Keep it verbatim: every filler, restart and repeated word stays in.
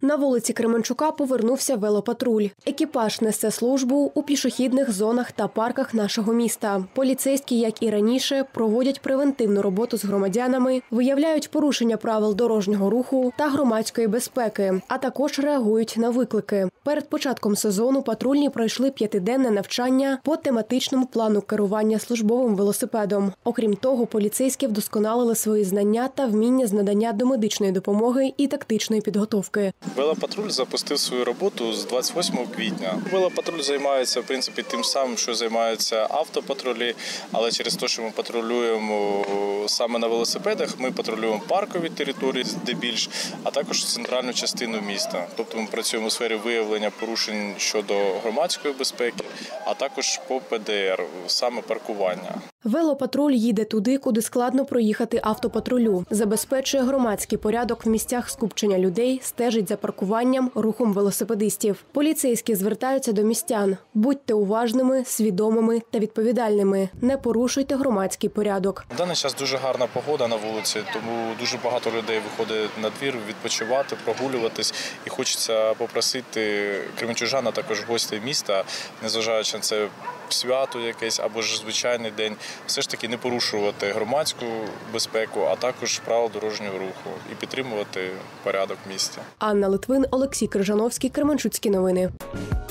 На вулиці Кременчука повернувся велопатруль. Екіпаж несе службу у пішохідних зонах та парках нашого міста. Поліцейські, як і раніше, проводять превентивну роботу з громадянами, виявляють порушення правил дорожнього руху та громадської безпеки, а також реагують на виклики. Перед початком сезону патрульні пройшли п'ятиденне навчання по тематичному плану керування службовим велосипедом. Окрім того, поліцейські вдосконалили свої знання та вміння з надання домедичної допомоги і тактичної підготовки. Велопатруль запустив свою роботу з двадцять восьмого квітня. Велопатруль займається, в принципі, тим самим, що займаються автопатрулі, але через те, що ми патрулюємо саме на велосипедах, ми патрулюємо паркові території здебільш, а також центральну частину міста. Тобто ми працюємо у сфері виявлення порушень щодо громадської безпеки, а також по пе де ер, саме паркування. Велопатруль їде туди, куди складно проїхати автопатрулю. Забезпечує громадський порядок в місцях скупчення людей, стежить за паркуванням, рухом велосипедистів. Поліцейські звертаються до містян. Будьте уважними, свідомими та відповідальними. Не порушуйте громадський порядок. В даний час дуже гарна погода на вулиці, тому дуже багато людей виходить на двір відпочивати, прогулюватись. І хочеться попросити кременчужан, а також гостей міста, незважаючи на це свято якесь або ж звичайний день, все ж таки не порушувати громадську безпеку, а також правила дорожнього руху і підтримувати порядок в місті. Анна Литвин, Олексій Крижановський, Кременчуцькі новини.